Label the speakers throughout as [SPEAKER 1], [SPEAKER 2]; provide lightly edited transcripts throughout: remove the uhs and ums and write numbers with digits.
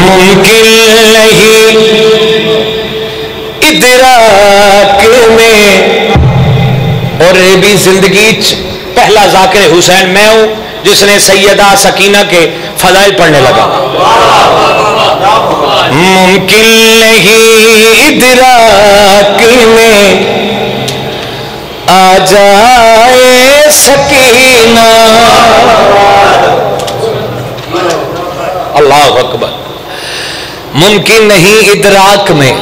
[SPEAKER 1] ممکن نہیں ادراک میں. اور بھی زندگی پہلا ذاکر حسین میں ہوں جس نے سیدہ سکینہ کے فضائل پڑھنے لگا. ممکن نہیں ادراک میں آ جائے سکینہ. اللہ اکبر. ممکن نہیں ادراک میں،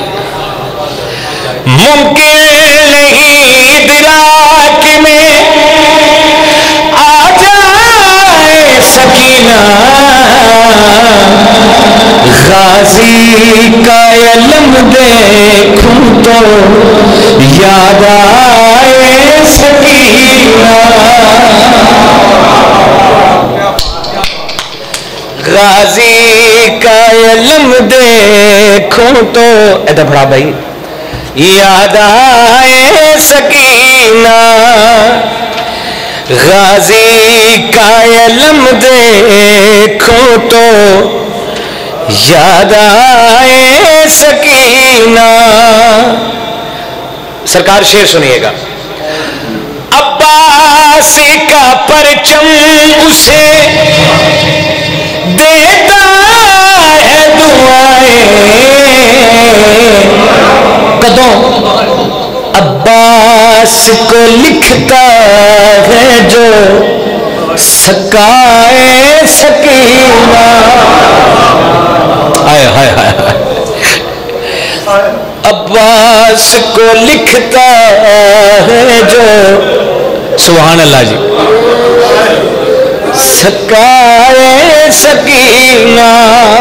[SPEAKER 1] ممکن نہیں ادراک میں آ جائے سکینہ. غازی کا علم دیکھوں تو یاد آئے سکینہ. غازی کا علم دیکھوں تو ادھر بڑھا بھائی یاد آئے سکینہ. غازی کا علم دیکھوں تو یاد آئے سکینہ. سرکار شعر سنیے گا. عباس کا پرچم اسے دیتا ہے دعائیں. قدوں عباس کو لکھتا ہے جو سکائے سکینہ. ہائے ہائے ہائے. عباس کو لکھتا ہے جو سبحان اللہ جی سکائے سکینہ.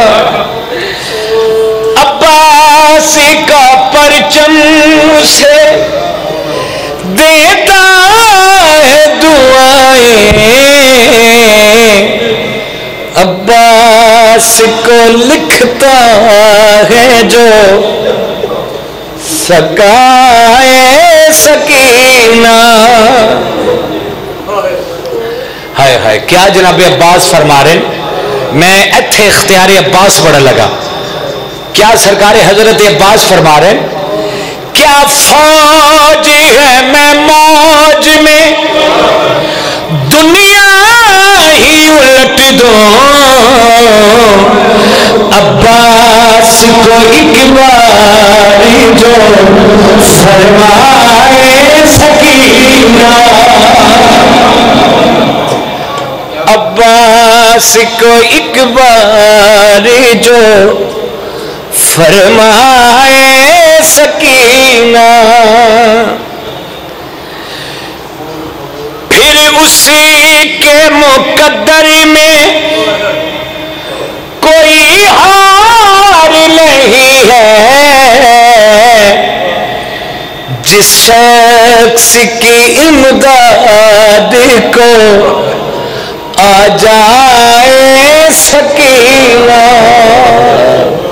[SPEAKER 1] عباس کا پرچم سے دیتا ہے دعائیں. عباس کو لکھتا ہے جو سکائے سکینہ. ہائے ہائے کیا جناب عباس فرما رہے ہیں. میں اتھے اختیار عباس بڑا لگا. کیا سرکار حضرت عباس فرما رہے ہیں. کیا فوج ہے میں موج میں دنیا ہی الٹ دوں. عباس کو ایک بار جو فرمائے سکینہ. عباس کو ایک بار جو فرمائے سکینہ. پھر اسی کے مقدر میں کوئی ہار نہیں ہے. جس شخص کی امداد کو آ جائے سکینہ.